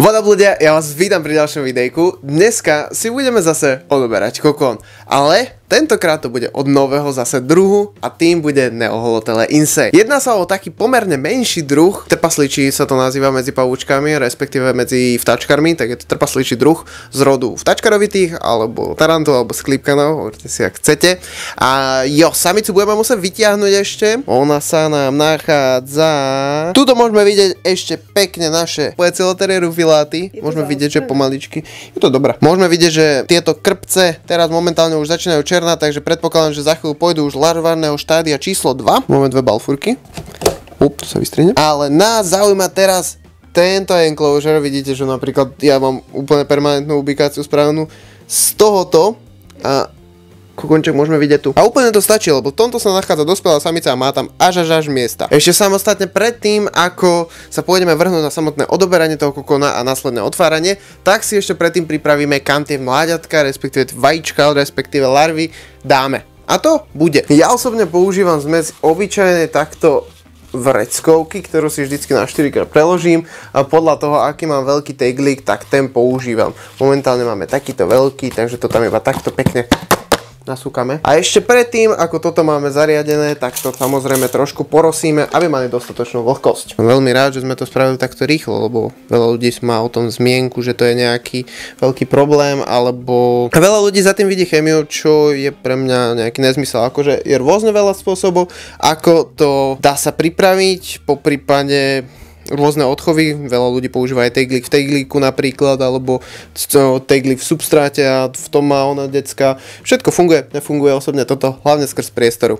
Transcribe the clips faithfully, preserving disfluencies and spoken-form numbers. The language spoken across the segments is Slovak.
What up ľudia, ja vás vítam pri ďalšom videjku. Dneska si budeme zase odoberať kokón, ale tentokrát to bude od nového zase druhu a tým bude Neoholotele insect. Jedná sa o taký pomerne menší druh, trpasličí sa to nazýva medzi pavúčkami, respektíve medzi vtáčkarmi, tak je to trpasličí druh z rodu vtáčkarovitých, alebo tarantul, alebo sklípkanov, hovorte si ak chcete. A jo, samicu budeme musieť vytiahnuť ešte, ona sa nám nachádza... Tuto môžeme vidieť ešte pekne naše Poecilotheria rufiláty, môžeme vidieť, že pomaličky, je to dobré. Môžeme vidieť, že tieto krpce teraz momentálne už začínajú černá, takže predpokladám, že za chvíľu pôjdu už larvárneho štádia číslo dva. Máme dve balfúrky. Up, to sa vystrihne. Ale nás zaujíma teraz tento enclosure. Vidíte, že napríklad ja mám úplne permanentnú ubikáciu spravenú z tohoto a kokonček môžeme vidieť tu. A úplne to stačí, lebo v tomto sa nachádza dospelá samica a má tam až až až miesta. Ešte samostatne predtým, ako sa pôjdeme vrhnúť na samotné odoberanie toho kokóna a následné otváranie, tak si ešte predtým pripravíme, kam tie mláďatka, respektíve vajíčka, respektíve larvy dáme. A to bude. Ja osobne používam zmes obyčajnej takto vreckovky, ktorú si vždycky na štyri krát preložím a podľa toho, aký mám veľký teglík, tak ten používam. Momentálne máme takýto veľký, takže to tam iba takto pekne nasúkame. A ešte predtým, ako toto máme zariadené, tak to samozrejme trošku porosíme, aby mali dostatočnú vlhkosť. Som veľmi rád, že sme to spravili takto rýchlo, lebo veľa ľudí má o tom zmienku, že to je nejaký veľký problém, alebo veľa ľudí za tým vidí chemiu, čo je pre mňa nejaký nezmysel. Akože je rôzne veľa spôsobov, ako to dá sa pripraviť, po prípade rôzne odchovy, veľa ľudí používa aj teglík v teglíku napríklad, alebo teglík v substráte a v tom má ona decka. Všetko funguje, nefunguje osobne toto, hlavne skrz priestoru.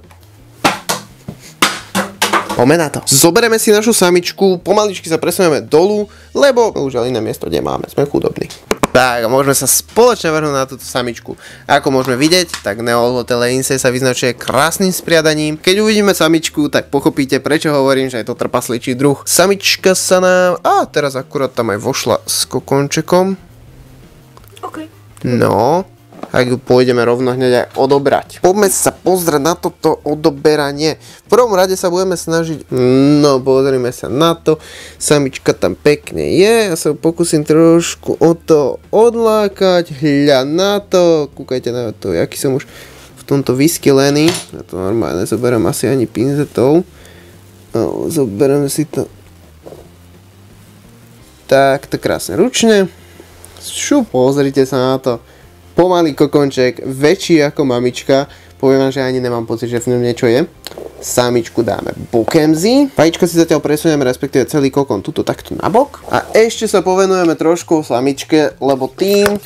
Poďme na to. Zoberieme si našu samičku, pomaličky sa presunieme dolu, lebo už iné miesto nemáme, sme chudobní. Tak a môžeme sa spoločne vrhnúť na túto samičku. Ako môžeme vidieť, tak Neoholotele insect sa vyznačuje krásnym spriadaním. Keď uvidíme samičku, tak pochopíte, prečo hovorím, že je to trpasličí druh. Samička sa nám... A teraz akurát tam aj vošla s kokončekom. OK. No, tak ju pôjdeme rovno hneď aj odobrať. Poďme sa pozrieť na toto odoberanie. V prvom rade sa budeme snažiť... No, pozrime sa na to. Samička tam pekne je. Ja sa pokúsim trošku o to odlákať. Hľa na to. Kúkajte na to, aký som už v tomto vyskylený. Ja to normálne zoberiem asi ani pinzetou. Zoberiem si to takto krásne ručne. Šu, pozrite sa na to. Pomalý kokonček, väčší ako mamička. Poviem vám, že ani nemám pocit, že v ňom niečo je. Samičku dáme bokemzi. Vajíčko si zatiaľ presunieme, respektíve celý kokon tuto takto nabok. A ešte sa povenujeme trošku samičke, lebo tým...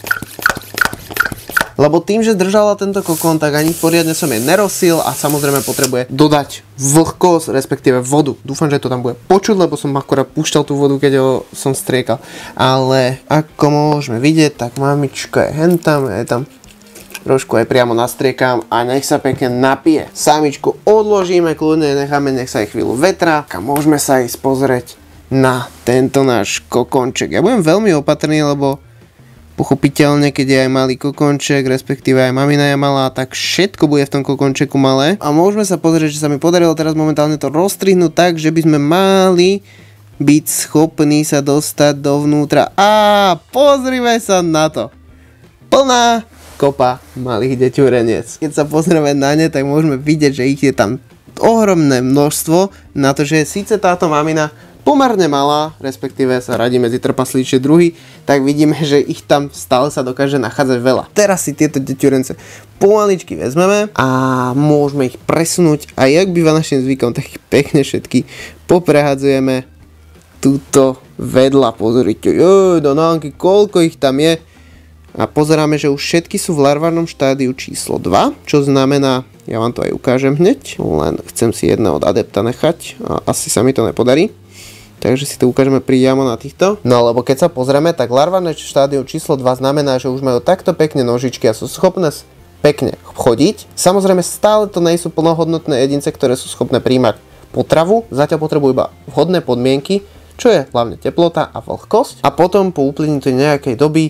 Lebo tým, že držala tento kokón, tak ani poriadne som jej nerosil a samozrejme potrebuje dodať vlhkosť, respektíve vodu. Dúfam, že to tam bude počuť, lebo som akorát púšťal tú vodu, keď ho som striekal. Ale ako môžeme vidieť, tak mamička je hentam, je tam trošku aj priamo nastriekam a nech sa pekne napije. Samičku odložíme, kľudne necháme, nech sa aj chvíľu vetra a môžeme sa ísť pozrieť na tento náš kokonček. Ja budem veľmi opatrný, lebo pochopiteľne, keď je aj malý kokonček, respektíve aj mamina je malá, tak všetko bude v tom kokončeku malé. A môžeme sa pozrieť, že sa mi podarilo teraz momentálne to rozstrihnúť tak, že by sme mali byť schopní sa dostať dovnútra. A pozrime sa na to. Plná kopa malých deťureniec. Keď sa pozrieme na ne, tak môžeme vidieť, že ich je tam ohromné množstvo, na to, že síce táto mamina pomerne malá, respektíve sa radí medzi trpaslíčie druhy, tak vidíme, že ich tam stále sa dokáže nachádzať veľa. Teraz si tieto deťurence pomaličky vezmeme a môžeme ich presunúť a jak býva našim zvykom, tak ich pekne všetky poprehadzujeme tuto vedľa. Pozrite, joj, donánky, koľko ich tam je. A pozeráme, že už všetky sú v larvárnom štádiu číslo dva, čo znamená, ja vám to aj ukážem hneď, len chcem si jedného od adepta nechať a asi sa mi to nepodarí. Takže si to ukážeme priamo na týchto. No lebo keď sa pozrieme, tak larvárne štádium číslo dva znamená, že už majú takto pekne nožičky a sú schopné pekne chodiť. Samozrejme stále to nie sú plnohodnotné jedince, ktoré sú schopné príjmať potravu. Zatiaľ potrebujú iba vhodné podmienky, čo je hlavne teplota a vlhkosť. A potom po uplynutí nejakej doby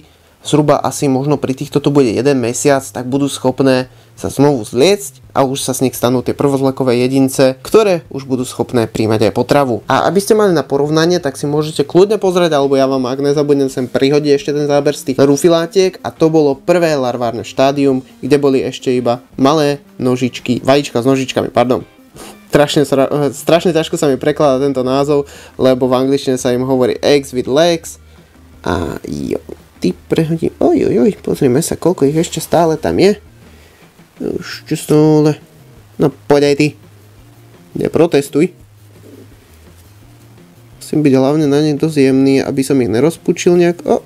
zhruba asi možno pri týchto to bude jeden mesiac, tak budú schopné sa znovu zliecť a už sa z nich stanú tie prvozlakové jedince, ktoré už budú schopné príjmať aj potravu. A aby ste mali na porovnanie, tak si môžete kľudne pozrieť, alebo ja vám, ak nezabudnem, sem prihodiť ešte ten záber z tých rufilátiek, a to bolo prvé larvárne štádium, kde boli ešte iba malé nožičky, vajíčka s nožičkami, pardon. Strašne, strašne ťažko sa mi prekladá tento názov, lebo v angličtine sa im hovorí eggs with legs. A jo, ty prehodím, oj, oj, oj, pozrime sa, koľko ich ešte stále tam je. Ešte stále. No poď aj ty. Neprotestuj. Musím byť hlavne na ne dosť jemný, aby som ich nerozpučil nejak. O.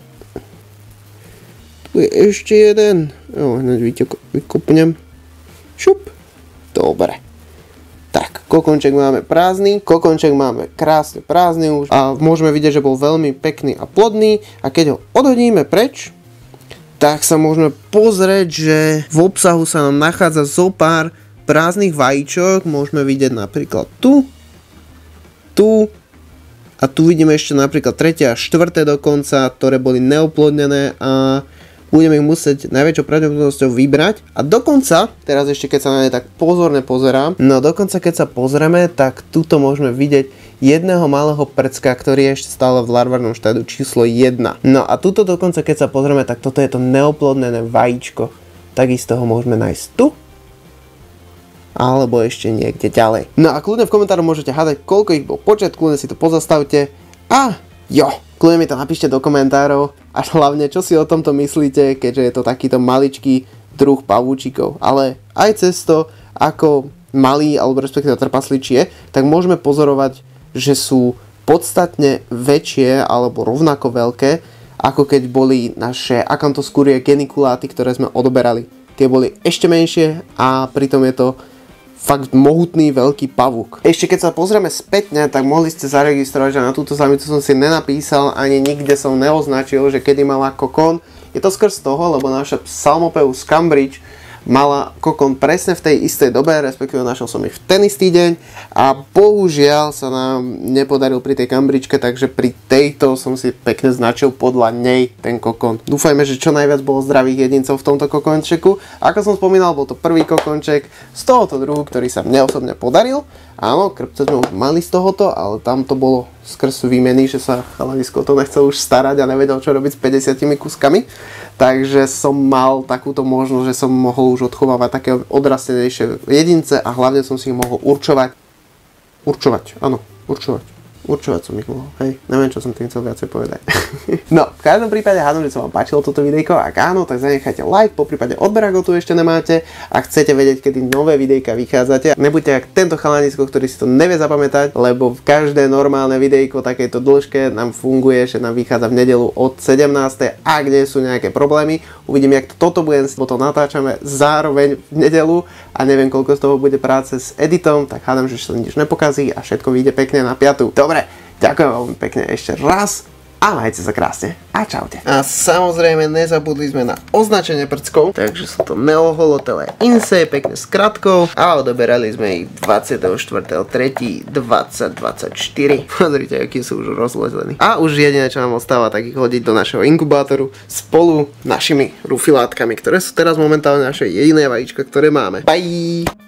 Tu je ešte jeden. O, hneď vykopnem. Šup. Dobre. Tak, kokonček máme prázdny. Kokonček máme krásne prázdny už. A môžeme vidieť, že bol veľmi pekný a plodný. A keď ho odhodíme preč, tak sa môžeme pozrieť, že v obsahu sa nám nachádza zo pár prázdnych vajíčok. Môžeme vidieť napríklad tu, tu a tu vidíme ešte napríklad tretie a štvrté dokonca, ktoré boli neoplodnené a budeme ich musieť najväčšou pravdepodobnosťou vybrať. A dokonca, teraz ešte keď sa na ne tak pozorne pozerám, no dokonca keď sa pozrieme, tak tuto môžeme vidieť jedného malého prcka, ktorý je ešte stále v larvárnom štádiu číslo jeden. No a tuto dokonca keď sa pozrieme, tak toto je to neoplodnené vajíčko. Takisto ho môžeme nájsť tu, alebo ešte niekde ďalej. No a kľudne v komentároch môžete hádať, koľko ich bol počet, kľudne si to pozastavte a jo, kľudne mi to napíšte do komentárov a hlavne čo si o tomto myslíte, keďže je to takýto maličký druh pavúčikov. Ale aj cez to, ako malý alebo respektíve trpasličie, tak môžeme pozorovať, že sú podstatne väčšie alebo rovnako veľké, ako keď boli naše Acanthoschúrie genikuláty, ktoré sme odoberali. Tie boli ešte menšie a pritom je to fakt mohutný veľký pavúk. Ešte keď sa pozrieme spätne, tak mohli ste zaregistrovať, že na túto samicu som si nenapísal, ani nikde som neoznačil, že kedy mala kokón. Je to skrz toho, lebo naša Psalmopeus cambridge mala kokón presne v tej istej dobe, respektíve našiel som ich v ten istý deň a bohužiaľ sa nám nepodaril pri tej Cambridgeke, takže pri tejto som si pekne značil podľa nej ten kokón. Dúfajme, že čo najviac bolo zdravých jedincov v tomto kokončeku. Ako som spomínal, bol to prvý kokonček z tohoto druhu, ktorý sa mne osobne podaril. Áno, krpce sme už mali z tohoto, ale tam to bolo skrz výmeny, že sa chalanisko to nechcel už starať a nevedel, čo robiť s päťdesiatimi kuskami. Takže som mal takúto možnosť, že som mohol už odchovávať také odrastenejšie jedince a hlavne som si ich mohol určovať. Určovať, áno, určovať. Určovať som ich mohol, hej, neviem, čo som tým chcel viacej povedať. No, v každom prípade hádam, že sa vám páčilo toto videjko, ak áno, tak zanechajte like, poprípade odber, ak ho tu ešte nemáte, a chcete vedieť, kedy nové videjka vychádzate. Nebuďte jak tento chalanisko, ktorý si to nevie zapamätať, lebo v každé normálne videjko takejto dĺžke nám funguje, že nám vychádza v nedeľu od sedemnástej, ak nie sú nejaké problémy. Uvidím, jak toto budem, bo to natáčame zároveň v nedeľu a neviem, koľko z toho bude práce s editom, tak hádam, že sa nič nepokazí a všetko vyjde pekne na piatu. Dobre, ďakujem veľmi pekne ešte raz a majte sa krásne a čaute. A samozrejme nezabudli sme na označenie prckov, takže sú to neoholotelé insej, pekne s kratkou a odoberali sme ich dvadsiateho štvrtého tretieho dvetisícdvadsaťštyri. Pozrite, akí sú už rozložení. A už jediné, čo nám ostáva, tak ich hodiť do našeho inkubátoru spolu našimi rufilátkami, ktoré sú teraz momentálne naše jediné vajíčka, ktoré máme. Bye!